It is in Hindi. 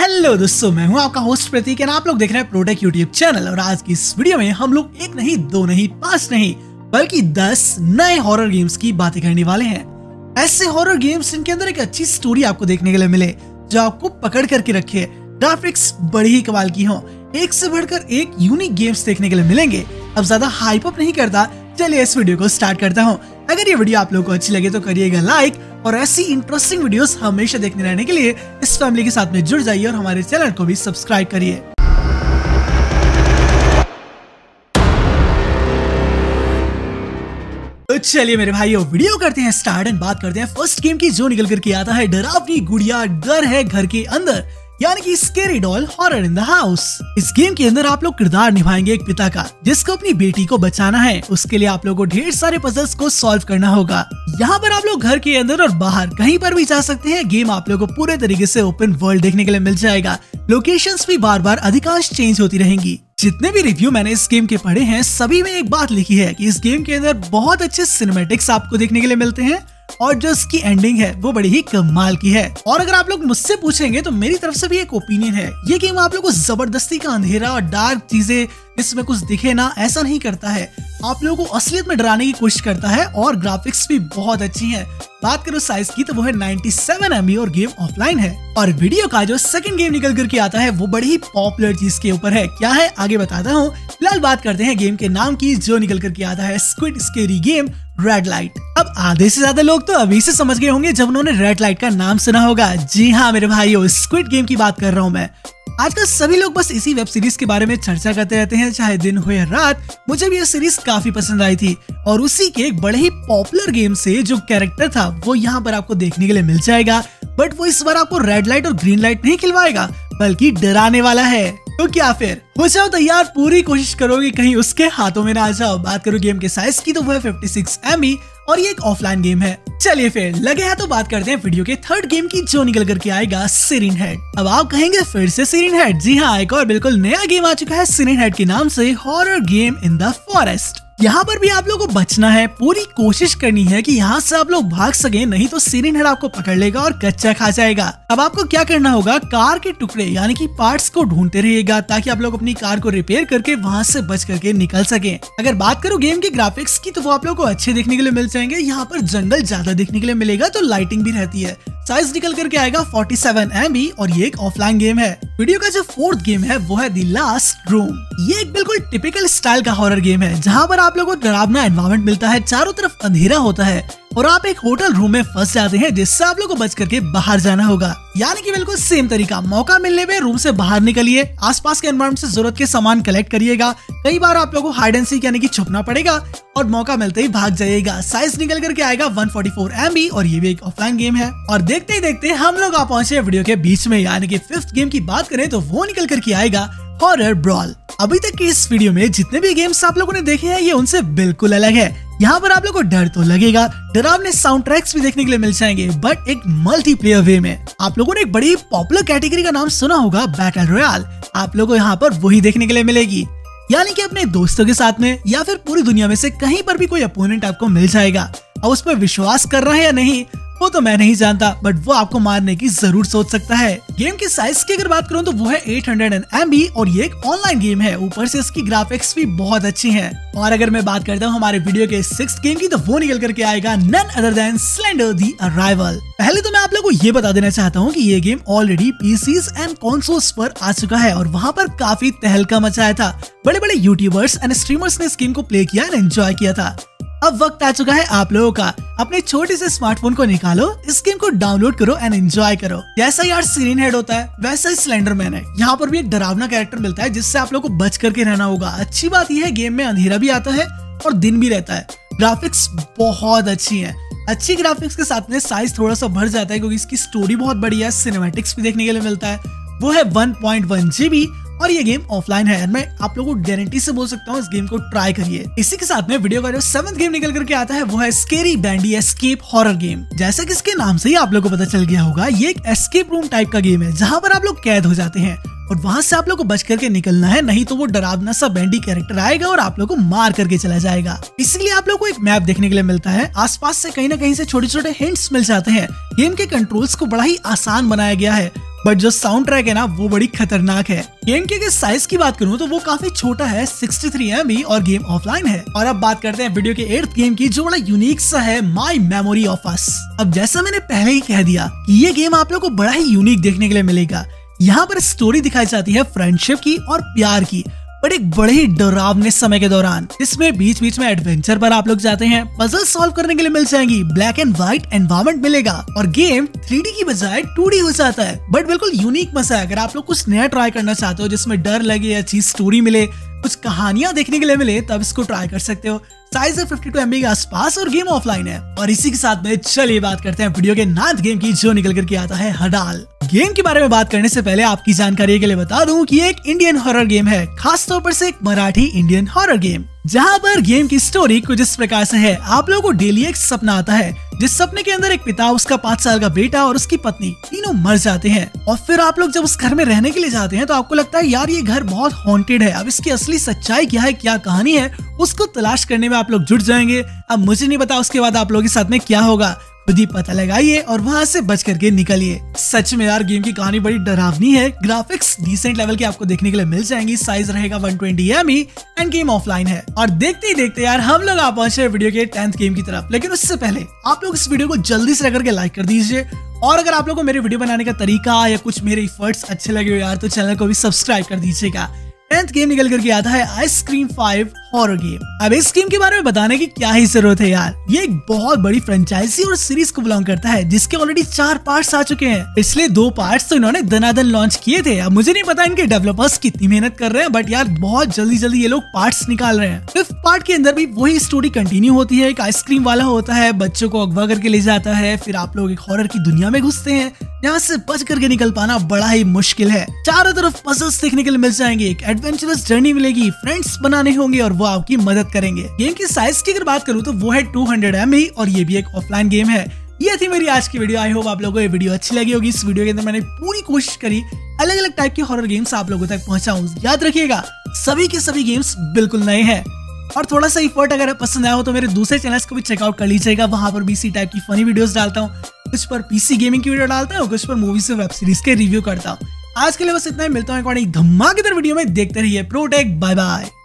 हेलो दोस्तों, मैं हूं आपका होस्ट प्रतीक और आप लोग देख रहे हैं प्रोटेक यूट्यूब चैनल। और आज की इस वीडियो में हम लोग एक नहीं, दो नहीं, 5 नहीं बल्कि 10 नए हॉरर गेम्स की बातें करने वाले हैं। ऐसे हॉरर गेम्स जिनके अंदर एक अच्छी स्टोरी आपको देखने के लिए मिले, जो आपको पकड़ करके रखे, ग्राफिक्स बड़ी ही कमाल की हो, एक से बढ़कर एक यूनिक गेम्स देखने के लिए मिलेंगे। अब ज्यादा हाइप अप नहीं करता, चलिए इस वीडियो को स्टार्ट करता हूँ। अगर ये वीडियो आप लोगों को अच्छी लगे तो करिएगा लाइक, और ऐसी इंटरेस्टिंग वीडियोस हमेशा देखने रहने के लिए इस फैमिली के साथ में जुड़ जाइए और हमारे चैनल को भी सब्सक्राइब करिए। तो चलिए मेरे भाइयों, वीडियो करते हैं स्टार्ट एंड बात करते हैं फर्स्ट गेम की, जो निकल करके आता है डरावनी गुड़िया डर है घर के अंदर, यानी कि scary doll horror in the house. इस गेम के अंदर आप लोग किरदार निभाएंगे एक पिता का, जिसको अपनी बेटी को बचाना है। उसके लिए आप लोगों को ढेर सारे पजल्स को सॉल्व करना होगा। यहाँ पर आप लोग घर के अंदर और बाहर कहीं पर भी जा सकते हैं। गेम आप लोगों को पूरे तरीके से ओपन वर्ल्ड देखने के लिए मिल जाएगा। लोकेशंस भी बार बार अधिकांश चेंज होती रहेंगी। जितने भी रिव्यू मैंने इस गेम के पढ़े हैं, सभी में एक बात लिखी है कि इस गेम के अंदर बहुत अच्छे सिनेमैटिक्स आपको देखने के लिए मिलते हैं और जो इसकी एंडिंग है वो बड़ी ही कमाल की है। और अगर आप लोग मुझसे पूछेंगे तो मेरी तरफ से भी एक ओपिनियन है, ये गेम आप लोग को जबरदस्ती का अंधेरा और डार्क चीजें इसमें कुछ दिखे ना, ऐसा नहीं करता है। आप लोगों को असलियत में डराने की कोशिश करता है और ग्राफिक्स भी बहुत अच्छी है। बात करो साइज की तो वो है 97 MB और गेम ऑफलाइन है। और वीडियो का जो सेकंड गेम निकल करके आता है वो बड़ी ही पॉपुलर चीज के ऊपर है। क्या है आगे बताता हूँ। फिलहाल बात करते हैं गेम के नाम की, जो निकल करके आता है squid scary game red light. अब आधे से ज्यादा लोग तो अभी से समझ गए होंगे जब उन्होंने रेड लाइट का नाम सुना होगा। जी हाँ मेरे भाइयों, स्क्विड गेम की बात कर रहा हूँ मैं। आजकल सभी लोग बस इसी वेब सीरीज के बारे में चर्चा करते रहते हैं, चाहे दिन हो या रात। मुझे भी ये सीरीज काफी पसंद आई थी और उसी के एक बड़े ही पॉपुलर गेम से जो कैरेक्टर था वो यहाँ पर आपको देखने के लिए मिल जाएगा। बट वो इस बार आपको रेड लाइट और ग्रीन लाइट नहीं खिलवाएगा, बल्कि डराने वाला है। तो क्या फिर हो जाओ तैयार, पूरी कोशिश करोगे कहीं उसके हाथों में ना आ जाओ। बात करो गेम के साइज की तो वो है 56 MB और ये एक ऑफलाइन गेम है। चलिए फिर लगे हैं तो बात करते हैं वीडियो के थर्ड गेम की, जो निकल करके आएगा सिरेन हेड। अब आप कहेंगे फिर से सिरेन हेड? जी हाँ, एक और बिल्कुल नया गेम आ चुका है सिरेन हेड के नाम से, horror game in the forest. यहाँ पर भी आप लोगों को बचना है, पूरी कोशिश करनी है कि यहाँ से आप लोग भाग सके, नहीं तो सिरेन हेड आपको पकड़ लेगा और कच्चा खा जाएगा। अब आपको क्या करना होगा, कार के टुकड़े यानी कि पार्ट्स को ढूंढते रहिएगा ताकि आप लोग अपनी कार को रिपेयर करके वहाँ से बच करके निकल सके। अगर बात करो गेम के ग्राफिक्स की तो वो आप लोग को अच्छे देखने के लिए मिल जाएंगे। यहाँ पर जंगल ज्यादा देखने के लिए मिलेगा तो लाइटिंग भी रहती है। साइज निकल करके आएगा 47 MB और ये एक ऑफलाइन गेम है। वीडियो का जो फोर्थ गेम है वो है द लास्ट रूम। ये एक बिल्कुल टिपिकल स्टाइल का हॉरर गेम है, जहाँ पर आप लोगों को डरावना एनवायरनमेंट मिलता है, चारों तरफ अंधेरा होता है और आप एक होटल रूम में फंस जाते हैं, जिससे आप लोगों को बच करके बाहर जाना होगा। यानी कि बिल्कुल सेम तरीका, मौका मिलने पे रूम से बाहर निकलिए, आसपास के एनवायरनमेंट से जरूरत के सामान कलेक्ट करिएगा। कई बार आप लोगों को हाइड एंड सीक यानी कि छुपना पड़ेगा और मौका मिलते ही भाग जाइएगा। साइज निकल करके आएगा 144 MB और ये भी एक ऑफलाइन गेम है। और देखते ही देखते हम लोग आ पहुंचे वीडियो के बीच में, यानी कि फिफ्थ गेम की बात करें तो वो निकल करके आएगा हॉरर ब्रॉल। अभी तक के इस वीडियो में जितने भी गेम्स आप लोगों ने देखे हैं ये उनसे बिल्कुल अलग है। यहाँ पर आप लोगों को डर तो लगेगा, डरावने साउंड ट्रैक्स भी देखने के लिए मिल जाएंगे, बट एक मल्टीप्लेयर वे में। आप लोगों ने एक बड़ी पॉपुलर कैटेगरी का नाम सुना होगा, बैटल रॉयल। आप लोगों को यहाँ पर वही देखने के लिए मिलेगी, यानी कि अपने दोस्तों के साथ में या फिर पूरी दुनिया में से कहीं पर भी कोई अपोनेंट आपको मिल जाएगा। अब उस पर विश्वास कर रहा है या नहीं वो तो मैं नहीं जानता, बट वो आपको मारने की जरूर सोच सकता है। गेम के साइज की अगर बात करूं तो वो है 800 MB और ये एक ऑनलाइन गेम है। ऊपर से इसकी ग्राफिक्स भी बहुत अच्छी हैं। और अगर मैं बात करता हूं हमारे वीडियो के 6th गेम की तो वो निकल करके आएगा none other than slender the arrival. पहले तो मैं आप लोगों को ये बता देना चाहता हूँ कि ये game already PCs and consoles पर आ चुका है और वहाँ पर काफी तहलका मचाया था। बड़े बड़े यूट्यूबर्स एंड स्ट्रीमर्स ने इस गेम को प्ले किया एंड एंजॉय किया था। अब वक्त आ चुका है आप लोगों का, अपने छोटे से स्मार्टफोन को निकालो, इस गेम को डाउनलोड करो एंड एंजॉय करो। जैसा यार सिरेन हेड होता है वैसा ही स्लेंडरमैन है। यहाँ पर भी एक डरावना कैरेक्टर मिलता है जिससे आप लोगों को बच करके रहना होगा। अच्छी बात यह है गेम में अंधेरा भी आता है और दिन भी रहता है। ग्राफिक्स बहुत अच्छी है। अच्छी ग्राफिक्स के साथ में साइज थोड़ा सा बढ़ जाता है क्योंकि इसकी स्टोरी बहुत बढ़िया है, सिनेमैटिक्स भी देखने के लिए मिलता है। वो है 1.1 GB और ये गेम ऑफलाइन है। मैं आप लोगों को गारंटी से बोल सकता हूँ इस गेम को ट्राई करिए। इसी के साथ में वीडियो का जो 7th गेम निकल करके आता है वो है scary Bendy escape horror game. जैसा कि इसके नाम से ही आप लोगों को पता चल गया होगा, ये एक एस्केप रूम टाइप का गेम है जहाँ पर आप लोग कैद हो जाते हैं और वहाँ से आप लोग को बच करके निकलना है, नहीं तो वो डरावना सा बैंडी कैरेक्टर आएगा और आप लोग को मार करके चला जाएगा। इसलिए आप लोग को एक मैप देखने के लिए मिलता है, आसपास से कहीं ना कहीं से छोटे छोटे हिंट्स मिल जाते हैं। गेम के कंट्रोल्स को बड़ा ही आसान बनाया गया है बट जो साउंड ट्रैक है ना वो बड़ी खतरनाक है। गेम के अगर साइज की बात करूँ तो वो काफी छोटा है, 63 MB और गेम ऑफलाइन है। और अब बात करते हैं वीडियो के 8th गेम की जो बड़ा यूनिक सा है, माई मेमोरी ऑफ अस। अब जैसा मैंने पहले ही कह दिया कि ये गेम आप लोग को बड़ा ही यूनिक देखने के लिए मिलेगा। यहाँ पर स्टोरी दिखाई जाती है फ्रेंडशिप की और प्यार की, बट एक बड़े ही डरावने समय के दौरान। इसमें बीच बीच में एडवेंचर पर आप लोग जाते हैं, पजल सॉल्व करने के लिए मिल जाएंगी, ब्लैक एंड व्हाइट एनवायरनमेंट मिलेगा और गेम 3D की बजाय 2D हो जाता है। बट बिल्कुल यूनिक मजा है। अगर आप लोग कुछ नया ट्राई करना चाहते हो जिसमें डर लगे, अच्छी स्टोरी मिले, कुछ कहानियां देखने के लिए मिले, तब इसको ट्राई कर सकते हो। साइज है 52 MB के आसपास और गेम ऑफलाइन है। और इसी के साथ में चलिए बात करते हैं वीडियो के 9th गेम की जो निकल करके आता है हडाल। गेम के बारे में बात करने से पहले आपकी जानकारी के लिए बता दूं कि ये एक इंडियन हॉरर गेम है, खास तौर पर से एक मराठी इंडियन हॉरर गेम, जहां पर गेम की स्टोरी कुछ इस प्रकार से है। आप लोगों को डेली एक सपना आता है, जिस सपने के अंदर एक पिता, उसका 5 साल का बेटा और उसकी पत्नी तीनों मर जाते हैं। और फिर आप लोग जब उस घर में रहने के लिए जाते हैं तो आपको लगता है यार ये घर बहुत हॉन्टेड है। अब इसकी असली सच्चाई क्या है, क्या कहानी है, उसको तलाश करने में आप लोग जुट जाएंगे। अब मुझे नहीं पता उसके बाद आप लोगों के साथ में क्या होगा, खुद ही पता लगाइए और वहां से बच करके निकलिए। सच में यार गेम की कहानी बड़ी डरावनी है। ग्राफिक्स डिसेंट लेवल के आपको देखने के लिए मिल जाएंगी। साइज रहेगा 120 MB एंड गेम ऑफलाइन है। और देखते ही देखते यार हम लोग आ पहुंचे वीडियो के 10th गेम की तरफ। लेकिन उससे पहले आप लोग इस वीडियो को जल्दी से करके लाइक कर दीजिए। और अगर आप लोग को मेरे वीडियो बनाने का तरीका या कुछ मेरे एफर्ट्स अच्छे लगे हो यार तो चैनल को भी सब्सक्राइब कर दीजिएगा। 10th गेम निकल करके आता है आइसक्रीम 5 हॉरर गेम। अब इस गेम के बारे में बताने की क्या ही जरूरत है यार, ये एक बहुत बड़ी फ्रेंचाइजी और सीरीज को बिलोंग करता है जिसके ऑलरेडी 4 पार्ट्स आ चुके हैं। पिछले 2 पार्ट्स तो इन्होंने दनादन लॉन्च किए थे। अब मुझे नहीं पता इनके डेवलपर्स कितनी मेहनत कर रहे हैं, बट यार बहुत जल्दी ये लोग पार्ट्स निकाल रहे हैं। 5th पार्ट के अंदर भी वही स्टोरी कंटिन्यू होती है। एक आइसक्रीम वाला होता है, बच्चों को अगवा करके ले जाता है, फिर आप लोग एक हॉरर की दुनिया में घुसते हैं जहाँ से बच करके निकल पाना बड़ा ही मुश्किल है। चारों तरफ पजल्स देखने के लिए मिल जाएंगे, एक एडवेंचरस जर्नी मिलेगी, फ्रेंड्स बनाने होंगे और वो आपकी मदद करेंगे। गेम की साइज की अगर बात करूँ तो वो है 200 MB और ये भी एक ऑफलाइन गेम है। ये थी मेरी आज की वीडियो। आई होप आप लोगों को ये वीडियो अच्छी लगी होगी। इस वीडियो के अंदर मैंने पूरी कोशिश करी अलग अलग टाइप के हॉरर गेम्स आप लोगों तक पहुंचाऊं। याद रखिएगा सभी के सभी गेम्स बिल्कुल नए हैं। और थोड़ा सा इफर्ट अगर पसंद आया हो तो मेरे दूसरे चैनल्स को भी चेकआउट कर लीजिएगा। वहां पर भी इसी टाइप की फनी वीडियोस डालता हूँ, कुछ पर पीसी गेमिंग की वीडियो डालता हूँ, कुछ पर मूवीज और वेब सीरीज के रिव्यू करता हूँ। आज के लिए बस इतना ही, मिलता हूँ एक और धमाकेदार वीडियो में। देखते रहिए प्रोटेक, बाय बाय।